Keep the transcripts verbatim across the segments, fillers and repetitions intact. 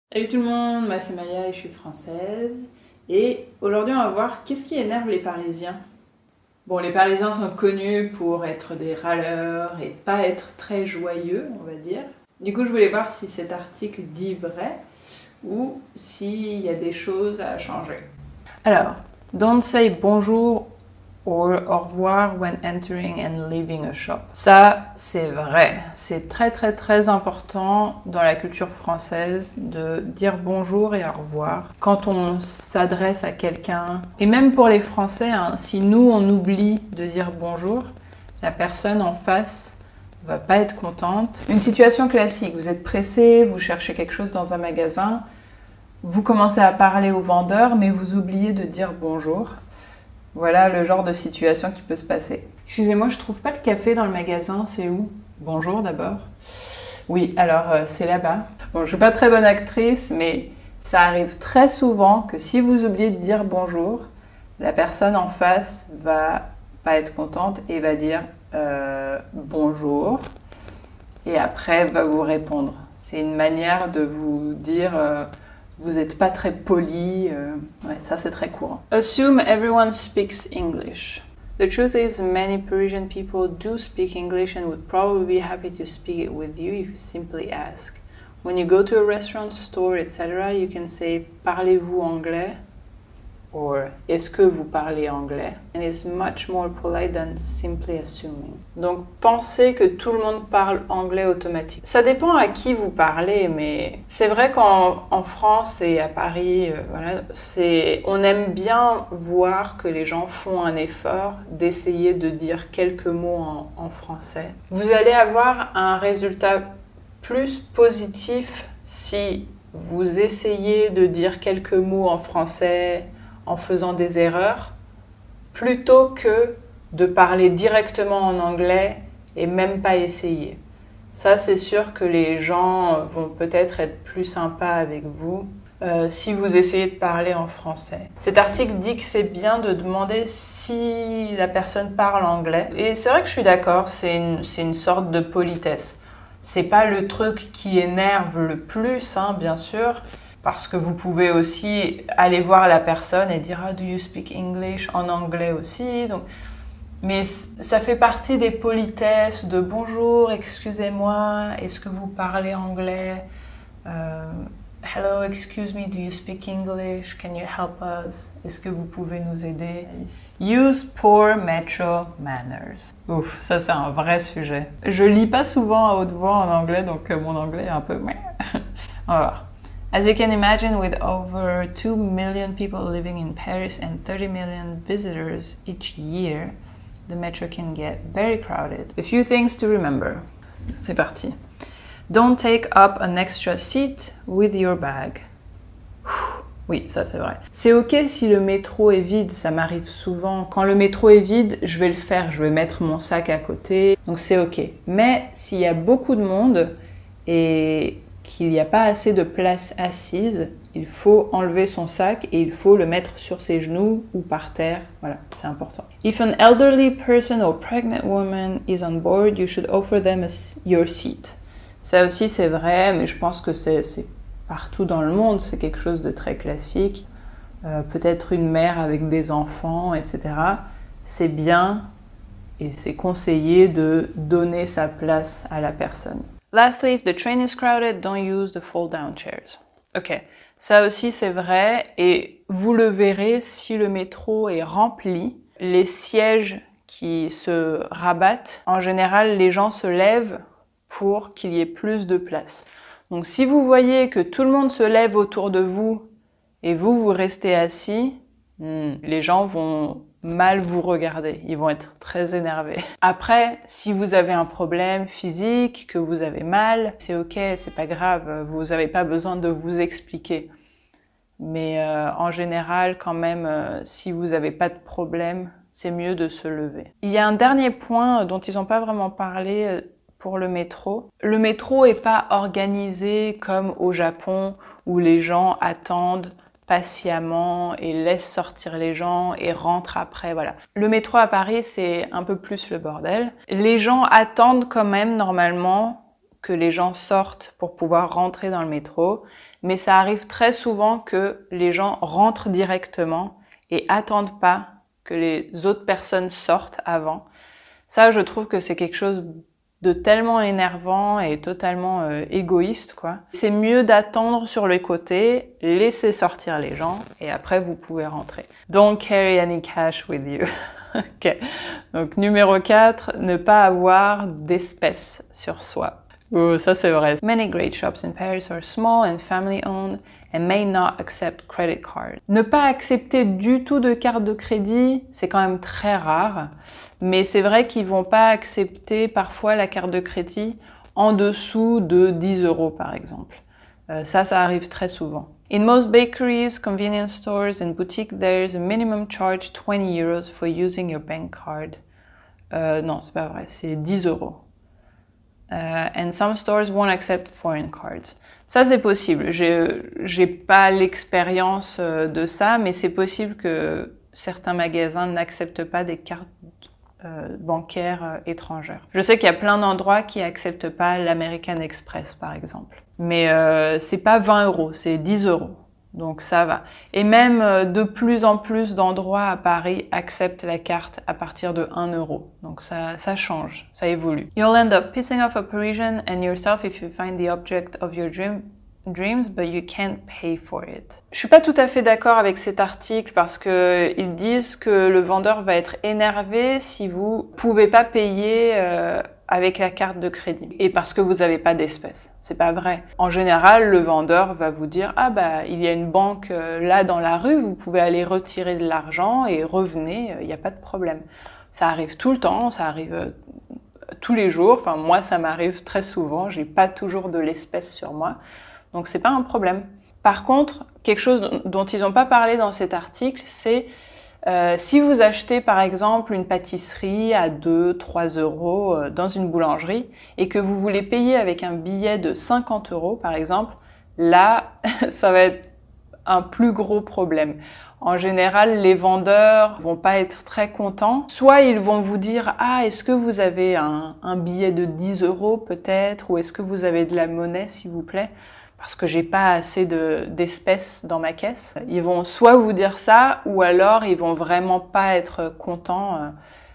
Salut tout le monde, moi c'est Maya et je suis française. Et aujourd'hui on va voir qu'est-ce qui énerve les Parisiens. Bon, les Parisiens sont connus pour être des râleurs et pas être très joyeux, on va dire. Du coup je voulais voir si cet article dit vrai ou s'il y a des choses à changer. Alors, don't say bonjour or au revoir when entering and leaving a shop. Ça, c'est vrai. C'est très très très important dans la culture française de dire bonjour et au revoir quand on s'adresse à quelqu'un. Et même pour les Français, hein, si nous on oublie de dire bonjour, la personne en face va pas être contente. Une situation classique, vous êtes pressé, vous cherchez quelque chose dans un magasin, vous commencez à parler au vendeur, mais vous oubliez de dire bonjour. Voilà le genre de situation qui peut se passer. Excusez-moi, je trouve pas le café dans le magasin, c'est où? Bonjour d'abord. Oui, alors euh, c'est là-bas. Bon, je suis pas très bonne actrice, mais ça arrive très souvent que si vous oubliez de dire bonjour, la personne en face va pas être contente et va dire euh, bonjour et après va vous répondre. C'est une manière de vous dire euh, vous n'êtes pas très poli, euh, ouais, ça c'est très courant. Assume everyone speaks English. The truth is, many Parisian people do speak English and would probably be happy to speak it with you if you simply ask. When you go to a restaurant, store, et cetera, you can say, parlez-vous anglais? Or, est-ce que vous parlez anglais? And it's much more polite than simply assuming. Donc, pensez que tout le monde parle anglais automatique. Ça dépend à qui vous parlez, mais c'est vrai qu'en en France et à Paris, euh, voilà, c'est, on aime bien voir que les gens font un effort d'essayer de dire quelques mots en, en français. Vous allez avoir un résultat plus positif si vous essayez de dire quelques mots en français en faisant des erreurs, plutôt que de parler directement en anglais et même pas essayer. Ça, c'est sûr que les gens vont peut-être être plus sympas avec vous euh, si vous essayez de parler en français. Cet article dit que c'est bien de demander si la personne parle anglais. Et c'est vrai que je suis d'accord, c'est une, c'est une sorte de politesse. C'est pas le truc qui énerve le plus, hein, bien sûr, parce que vous pouvez aussi aller voir la personne et dire « Ah, do you speak English ?» en anglais aussi. Donc, mais ça fait partie des politesses de « Bonjour, excusez-moi, est-ce que vous parlez anglais euh, Hello, excuse me, do you speak English? Can you help us? Est-ce que vous pouvez nous aider ?» Use poor metro manners. Ouf, ça c'est un vrai sujet. Je lis pas souvent à haute voix en anglais, donc mon anglais est un peu... On va voir. As you can imagine, with over two million people living in Paris and thirty million visitors each year, the metro can get very crowded. A few things to remember. C'est parti. Don't take up an extra seat with your bag. Oui, ça c'est vrai. C'est ok si le métro est vide, ça m'arrive souvent. Quand le métro est vide, je vais le faire, je vais mettre mon sac à côté, donc c'est ok. Mais s'il y a beaucoup de monde et qu'il n'y a pas assez de place assise, il faut enlever son sac et il faut le mettre sur ses genoux ou par terre. Voilà, c'est important. If an elderly person or pregnant woman is on board, you should offer them a, your seat. Ça aussi c'est vrai, mais je pense que c'est partout dans le monde, c'est quelque chose de très classique. Euh, peut-être une mère avec des enfants, et cetera. C'est bien et c'est conseillé de donner sa place à la personne. Lastly, if the train is crowded, don't use the fold-down chairs. Ok, ça aussi c'est vrai et vous le verrez si le métro est rempli. Les sièges qui se rabattent, en général les gens se lèvent pour qu'il y ait plus de place. Donc si vous voyez que tout le monde se lève autour de vous et vous, vous restez assis, hmm, les gens vont mal vous regarder, ils vont être très énervés. Après, si vous avez un problème physique, que vous avez mal, c'est ok, c'est pas grave, vous n'avez pas besoin de vous expliquer. Mais euh, en général, quand même, euh, si vous n'avez pas de problème, c'est mieux de se lever. Il y a un dernier point dont ils n'ont pas vraiment parlé euh, pour le métro. Le métro n'est pas organisé comme au Japon où les gens attendent patiemment et laisse sortir les gens et rentre après, voilà. Le métro à Paris, c'est un peu plus le bordel. Les gens attendent quand même normalement que les gens sortent pour pouvoir rentrer dans le métro. mais ça arrive très souvent que les gens rentrent directement et attendent pas que les autres personnes sortent avant. Ça, je trouve que c'est quelque chose de tellement énervant et totalement euh, égoïste, quoi. C'est mieux d'attendre sur le côté, laisser sortir les gens, et après vous pouvez rentrer. Don't carry any cash with you. Ok. Donc numéro quatre, ne pas avoir d'espèces sur soi. Oh, ça c'est vrai. Many great shops in Paris are small and family owned and may not accept credit cards. Ne pas accepter du tout de carte de crédit, c'est quand même très rare. Mais c'est vrai qu'ils vont pas accepter parfois la carte de crédit en dessous de dix euros par exemple. Euh, ça, ça arrive très souvent. In most bakeries, convenience stores and boutiques, there's a minimum charge twenty euros for using your bank card. Euh, non, c'est pas vrai, c'est dix euros. Uh, and some stores won't accept foreign cards. Ça, c'est possible. J'ai pas l'expérience de ça, mais c'est possible que certains magasins n'acceptent pas des cartes euh, bancaires euh, étrangères. Je sais qu'il y a plein d'endroits qui acceptent pas l'American Express, par exemple. Mais euh, c'est pas vingt euros, c'est dix euros. Donc ça va. Et même euh, de plus en plus d'endroits à Paris acceptent la carte à partir de un euro. Donc ça, ça change, ça évolue. You'll end up pissing off a Parisian and yourself if you find the object of your dream dreams, but you can't pay for it. Je suis pas tout à fait d'accord avec cet article parce que ils disent que le vendeur va être énervé si vous pouvez pas payer euh, avec la carte de crédit et parce que vous n'avez pas d'espèces. C'est pas vrai. En général, le vendeur va vous dire « Ah bah, il y a une banque euh, là dans la rue, vous pouvez aller retirer de l'argent et revenez, il n'y a pas de problème. » Ça arrive tout le temps, ça arrive euh, tous les jours. Enfin, moi, ça m'arrive très souvent. J'ai pas toujours de l'espèce sur moi. Donc, c'est pas un problème. Par contre, quelque chose dont ils n'ont pas parlé dans cet article, c'est euh, si vous achetez par exemple une pâtisserie à deux à trois euros euh, dans une boulangerie et que vous voulez payer avec un billet de cinquante euros par exemple, là, ça va être un plus gros problème. En général, les vendeurs vont pas être très contents. Soit ils vont vous dire « Ah, est-ce que vous avez un, un billet de dix euros peut-être » ou « Est-ce que vous avez de la monnaie s'il vous plaît ?» parce que j'ai pas assez de, d'espèces dans ma caisse. Ils vont soit vous dire ça, ou alors ils vont vraiment pas être contents euh,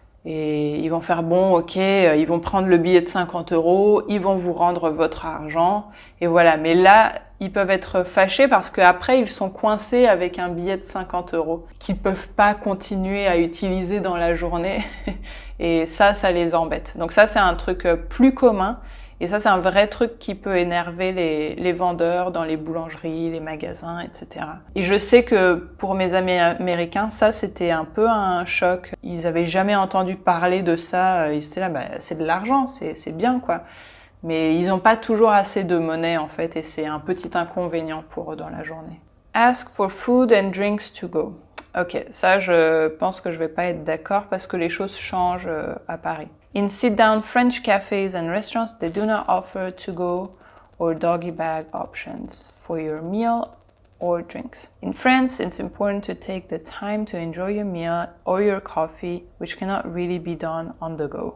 et ils vont faire bon, ok, euh, ils vont prendre le billet de cinquante euros, ils vont vous rendre votre argent, et voilà. Mais là, ils peuvent être fâchés parce qu'après, ils sont coincés avec un billet de cinquante euros qu'ils peuvent pas continuer à utiliser dans la journée, et ça, ça les embête. Donc ça, c'est un truc plus commun. Et ça, c'est un vrai truc qui peut énerver les, les vendeurs dans les boulangeries, les magasins, et cetera. Et je sais que pour mes amis américains, ça, c'était un peu un choc. Ils n'avaient jamais entendu parler de ça. Ils étaient là, bah, c'est de l'argent, c'est bien, quoi. Mais ils n'ont pas toujours assez de monnaie, en fait, et c'est un petit inconvénient pour eux dans la journée. Ask for food and drinks to go. Ok, ça, je pense que je vais pas être d'accord parce que les choses changent à Paris. In sit-down French cafes and restaurants, they do not offer to-go or doggy bag options for your meal or drinks. In France, it's important to take the time to enjoy your meal or your coffee, which cannot really be done on the go.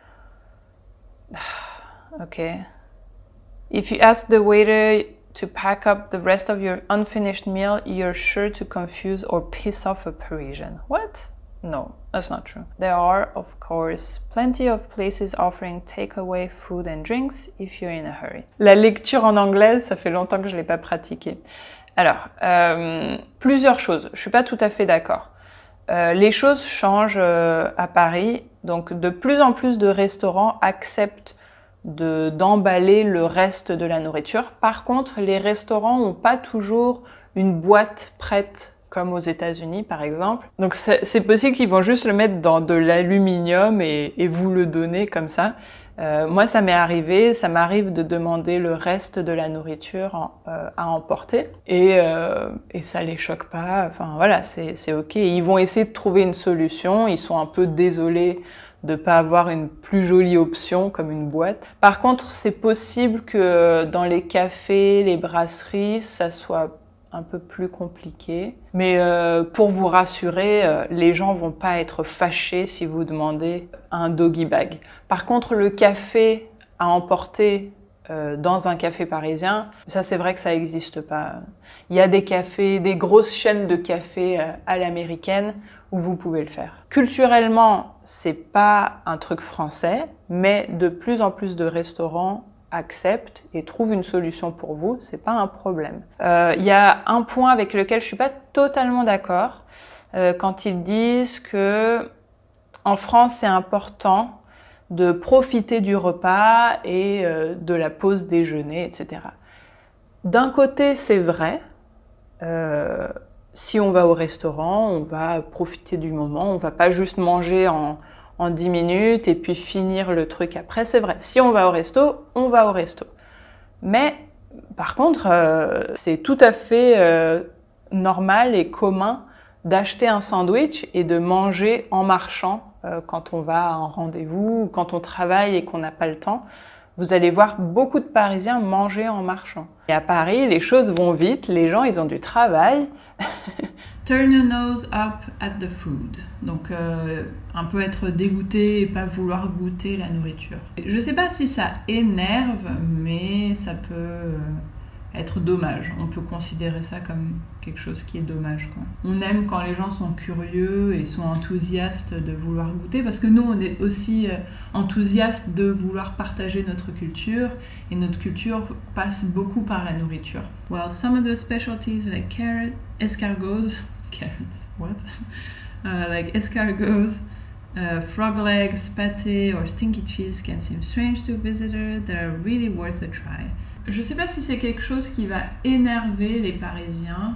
Okay. If you ask the waiter to pack up the rest of your unfinished meal, you're sure to confuse or piss off a Parisian. What? No, that's not true. There are, of course, plenty of places offering takeaway food and drinks if you're in a hurry. La lecture en anglais, ça fait longtemps que je l'ai pas pratiquée. Alors, euh, plusieurs choses. Je suis pas tout à fait d'accord. Euh, les choses changent euh, à Paris, donc de plus en plus de restaurants acceptent de d'emballer le reste de la nourriture. Par contre, les restaurants n'ont pas toujours une boîte prête comme aux États-Unis par exemple. Donc c'est possible qu'ils vont juste le mettre dans de l'aluminium et, et vous le donner comme ça. Euh, moi, ça m'est arrivé, ça m'arrive de demander le reste de la nourriture en, euh, à emporter et, euh, et ça les choque pas. Enfin voilà, c'est ok. Ils vont essayer de trouver une solution. Ils sont un peu désolés de pas avoir une plus jolie option comme une boîte. Par contre, c'est possible que dans les cafés, les brasseries, ça soit un peu plus compliqué. Mais euh, pour vous rassurer, euh, les gens vont pas être fâchés si vous demandez un doggy bag. Par contre, le café à emporter euh, dans un café parisien, ça c'est vrai que ça n'existe pas. Il y a des cafés, des grosses chaînes de cafés euh, à l'américaine où vous pouvez le faire. Culturellement, c'est pas un truc français, mais de plus en plus de restaurants acceptent et trouvent une solution pour vous, c'est pas un problème. Euh, il y a un point avec lequel je suis pas totalement d'accord, euh, quand ils disent que en France c'est important de profiter du repas et euh, de la pause déjeuner, et cetera. D'un côté, c'est vrai. Euh, si on va au restaurant, on va profiter du moment, on va pas juste manger en en dix minutes et puis finir le truc après, c'est vrai. Si on va au resto, on va au resto. Mais par contre, euh, c'est tout à fait euh, normal et commun d'acheter un sandwich et de manger en marchant euh, quand on va à un rendez-vous ou quand on travaille et qu'on n'a pas le temps. Vous allez voir beaucoup de Parisiens manger en marchant. Et à Paris, les choses vont vite, les gens, ils ont du travail. Turn your nose up at the food. Donc, euh, un peu être dégoûté et pas vouloir goûter la nourriture. Je sais pas si ça énerve, mais ça peut euh, être dommage. On peut considérer ça comme quelque chose qui est dommage, quoi. On aime quand les gens sont curieux et sont enthousiastes de vouloir goûter, parce que nous, on est aussi euh, enthousiastes de vouloir partager notre culture, et notre culture passe beaucoup par la nourriture. Well, some of the specialties like carrot, escargots, carrots, what? Uh, like escargots, uh, frog legs, pâté or stinky cheese can seem strange to a visitor. They're really worth a try. Je sais pas si c'est quelque chose qui va énerver les Parisiens,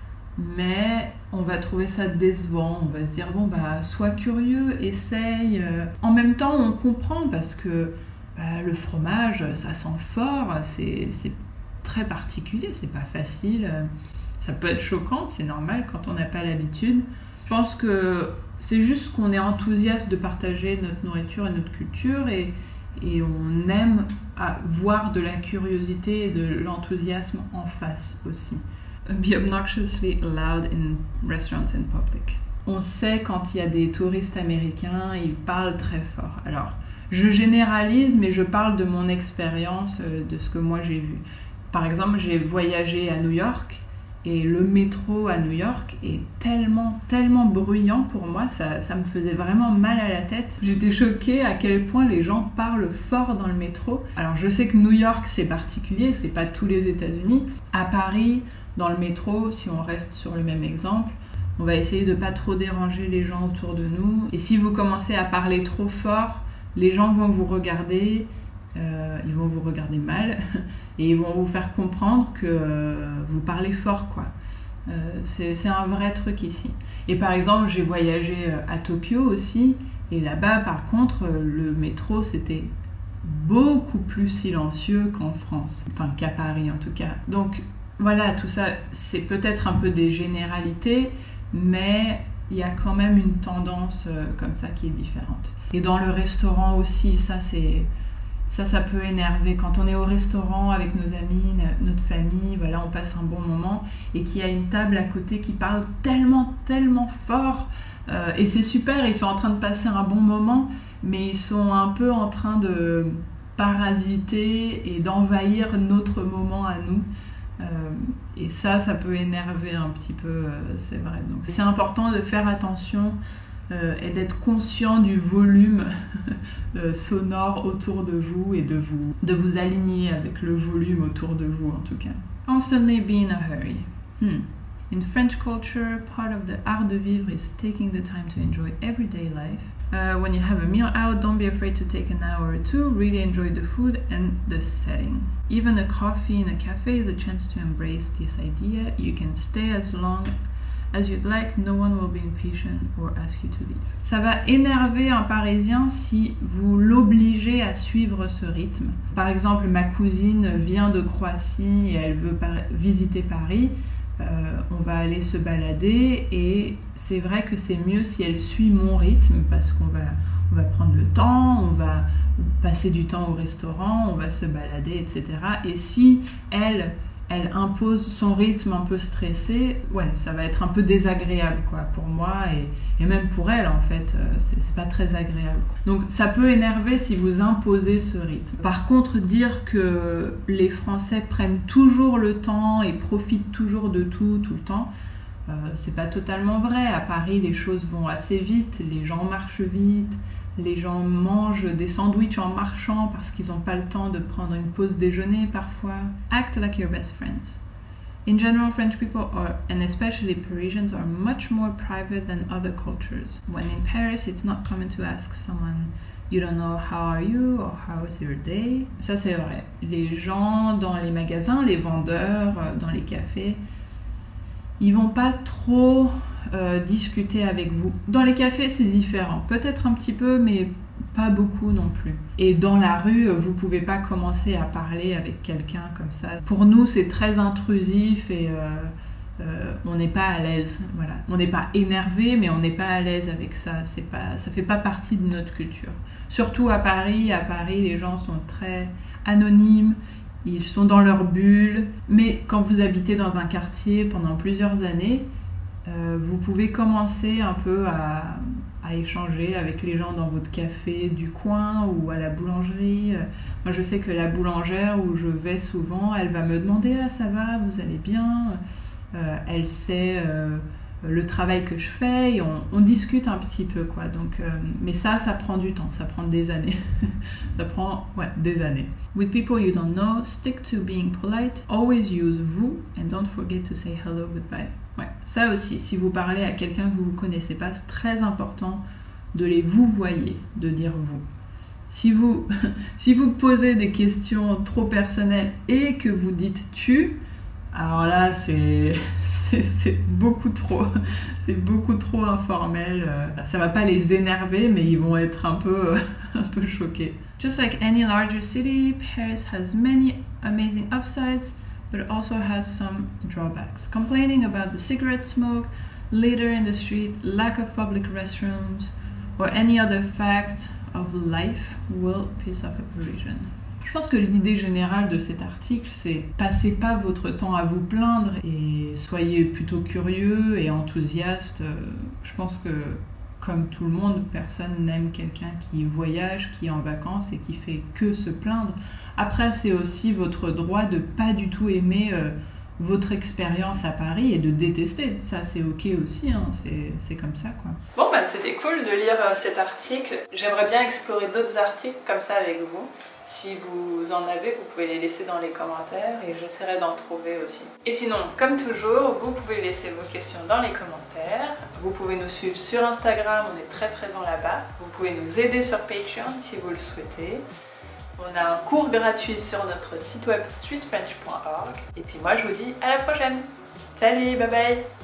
mais on va trouver ça décevant. On va se dire, bon bah, sois curieux, essaye. En même temps, on comprend parce que bah, le fromage, ça sent fort, c'est très particulier, c'est pas facile. Ça peut être choquant, c'est normal quand on n'a pas l'habitude. Je pense que c'est juste qu'on est enthousiaste de partager notre nourriture et notre culture et, et on aime à voir de la curiosité et de l'enthousiasme en face aussi. Be obnoxiously loud in restaurants and public. On sait quand il y a des touristes américains, ils parlent très fort. Alors, je généralise, mais je parle de mon expérience, de ce que moi j'ai vu. Par exemple, j'ai voyagé à New York. Et le métro à New York est tellement, tellement bruyant pour moi, ça, ça me faisait vraiment mal à la tête. J'étais choquée à quel point les gens parlent fort dans le métro. Alors je sais que New York c'est particulier, c'est pas tous les États-Unis. À Paris, dans le métro, si on reste sur le même exemple, on va essayer de pas trop déranger les gens autour de nous. Et si vous commencez à parler trop fort, les gens vont vous regarder. Euh, ils vont vous regarder mal et ils vont vous faire comprendre que euh, vous parlez fort, quoi. Euh, c'est un vrai truc ici. Et par exemple, j'ai voyagé à Tokyo aussi, et là-bas, par contre, le métro, c'était beaucoup plus silencieux qu'en France, enfin qu'à Paris en tout cas. Donc voilà, tout ça, c'est peut-être un peu des généralités, mais il y a quand même une tendance euh, comme ça qui est différente. Et dans le restaurant aussi, ça c'est... Ça, ça peut énerver. Quand on est au restaurant avec nos amis, notre famille, voilà, on passe un bon moment et qu'il y a une table à côté qui parle tellement, tellement fort. Euh, et c'est super, ils sont en train de passer un bon moment, mais ils sont un peu en train de parasiter et d'envahir notre moment à nous. Euh, et ça, ça peut énerver un petit peu, euh, c'est vrai. Donc c'est important de faire attention Euh, et d'être conscient du volume euh, sonore autour de vous et de vous, de vous aligner avec le volume autour de vous en tout cas. Constantly be in a hurry. Hmm. In French culture, part of the art de vivre is taking the time to enjoy everyday life. Uh, when you have a meal out, don't be afraid to take an hour or two, really enjoy the food and the setting. Even a coffee in a cafe is a chance to embrace this idea. You can stay as long as you'd like, no one will be impatient or ask you to leave. Ça va énerver un Parisien si vous l'obligez à suivre ce rythme. Par exemple, ma cousine vient de Croatie et elle veut par- visiter Paris. Euh, on va aller se balader et c'est vrai que c'est mieux si elle suit mon rythme parce qu'on va, on va prendre le temps, on va passer du temps au restaurant, on va se balader, et cetera. Et si elle, elle impose son rythme un peu stressé, ouais, ça va être un peu désagréable quoi, pour moi et, et même pour elle en fait, c'est, c'est pas très agréable. Donc ça peut énerver si vous imposez ce rythme. Par contre, dire que les Français prennent toujours le temps et profitent toujours de tout, tout le temps, euh, c'est pas totalement vrai. À Paris, les choses vont assez vite, les gens marchent vite, les gens mangent des sandwichs en marchant parce qu'ils n'ont pas le temps de prendre une pause déjeuner parfois. Act like your best friends. In general, French people are, and especially Parisians, are much more private than other cultures. When in Paris, it's not common to ask someone you don't know how are you or how is your day. Ça c'est vrai. Les gens dans les magasins, les vendeurs, dans les cafés, ils vont pas trop euh, discuter avec vous. Dans les cafés, c'est différent. Peut-être un petit peu, mais pas beaucoup non plus. Et dans la rue, vous pouvez pas commencer à parler avec quelqu'un comme ça. Pour nous, c'est très intrusif et euh, euh, on n'est pas à l'aise. Voilà. On n'est pas énervé, mais on n'est pas à l'aise avec ça. C'est pas, ça fait pas partie de notre culture. Surtout à Paris. À Paris, les gens sont très anonymes. Ils sont dans leur bulle, mais quand vous habitez dans un quartier pendant plusieurs années, euh, vous pouvez commencer un peu à, à échanger avec les gens dans votre café du coin ou à la boulangerie. Moi, je sais que la boulangère où je vais souvent, elle va me demander « Ah, ça va, vous allez bien ?» euh, Elle sait euh, le travail que je fais et on, on discute un petit peu, quoi. Donc, euh, mais ça, ça prend du temps, ça prend des années. Ça prend, ouais, des années. With people you don't know, stick to being polite. Always use vous and don't forget to say hello, goodbye. Ouais, ça aussi, si vous parlez à quelqu'un que vous ne connaissez pas, c'est très important de les vous voyez, de dire vous. Si vous, si vous posez des questions trop personnelles et que vous dites tu, alors là, c'est, c'est, c'est beaucoup trop, c'est beaucoup trop informel. Ça va pas les énerver, mais ils vont être un peu, un peu choqués. Just like any larger city, Paris has many amazing upsides, but it also has some drawbacks. Complaining about the cigarette smoke, litter in the street, lack of public restrooms, or any other fact of life will piss off a Parisian. Je pense que l'idée générale de cet article, c'est passez pas votre temps à vous plaindre et soyez plutôt curieux et enthousiaste. Je pense que, comme tout le monde, personne n'aime quelqu'un qui voyage, qui est en vacances et qui fait que se plaindre. Après, c'est aussi votre droit de pas du tout aimer euh, votre expérience à Paris et de détester. Ça, c'est ok aussi, hein. c'est, c'est comme ça, quoi. Bon, bah, c'était cool de lire euh, cet article. J'aimerais bien explorer d'autres articles comme ça avec vous. Si vous en avez, vous pouvez les laisser dans les commentaires et j'essaierai d'en trouver aussi. Et sinon, comme toujours, vous pouvez laisser vos questions dans les commentaires. Vous pouvez nous suivre sur Instagram, on est très présent là-bas. Vous pouvez nous aider sur Patreon si vous le souhaitez. On a un cours gratuit sur notre site web street french point org. Et puis moi, je vous dis à la prochaine. Salut, bye bye.